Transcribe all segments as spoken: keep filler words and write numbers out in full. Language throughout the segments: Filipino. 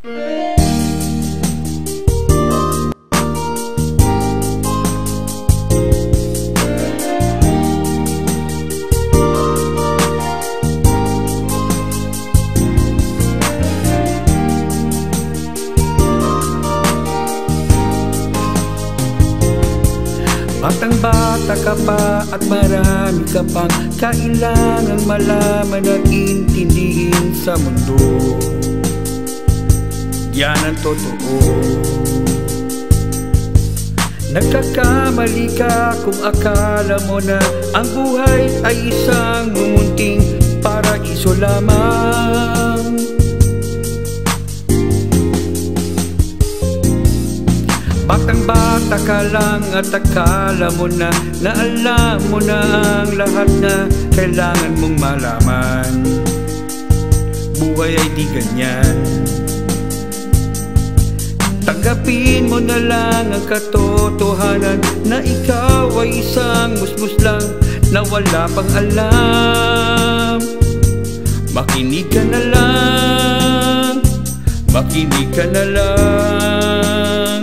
Batang bata ka pa at marami ka pang kailangang malaman at intindihin sa mundo. Yan ang totoo. Nagkakamali ka kung akala mo na ang buhay ay isang mumunting paraiso lamang. Batang bata ka lang at akala mo na na alam mo na ang lahat na kailangan mong malaman. Buhay ay di ganyan. Tanggapin mo na lang ang katotohanan na ikaw ay isang musmus lang na wala pang alam. Makinig ka na lang, makinig ka na lang.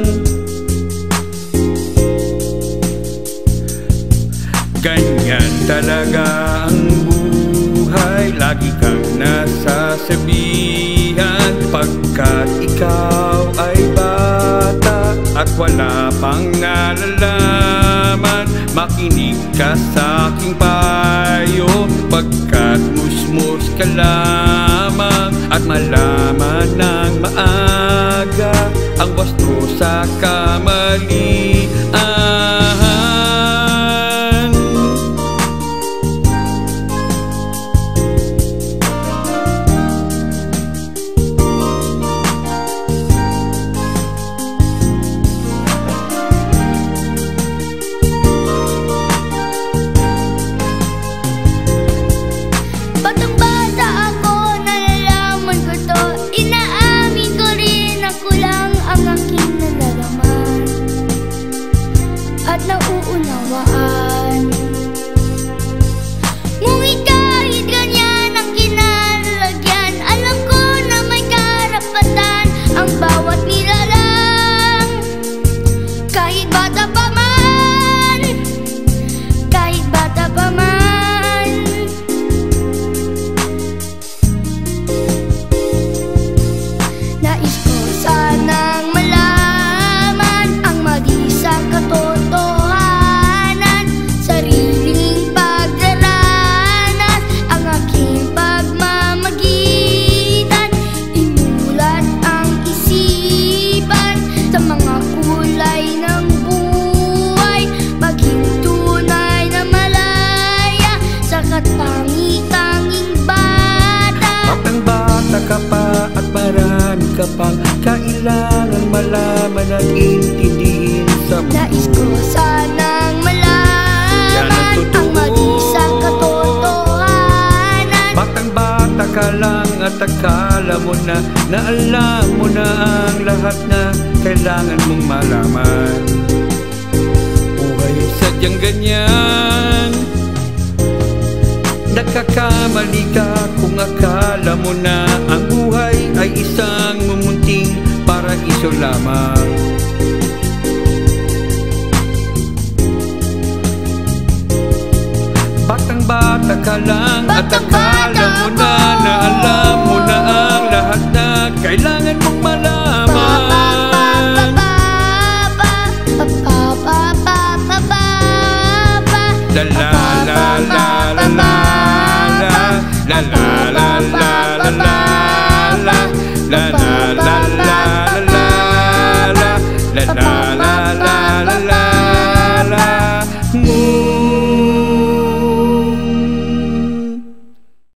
Ganyan talaga ang buhay, lagi kang nasasabihan. Pagkat ikaw ay bata at wala pang nalalaman, makinig ka sa aking payo. Pagkat musmus ka lamang at malaman ng maaga ang wasto sa kamalian. At nauunawaan, ngunit kahit ganyan ang kinalagyan, alam ko na may karapatan ang bawat nilalang. Kahit bata pa man, kahit bata pa man, nais ko sanang malaman ang mali sa katotohanan. Ka pa at marami ka pang kailangan malaman at intindihin sa mundo. Nais ko sanang malaman ang mali sa katotohanan. Batang bata ka lang at akala mo na na alam mo na ang lahat na kailangan mong malaman. Buhay ay sadyang ganyan. Nagkakamali ka kung akala mo na ang buhay ay isang mumunting paraiso lamang. Batang bata ka lang at akala mo na na alam mo na ang lahat na kailangan mong malaman. La la la la la la. La la la la la la la la la la la la la la la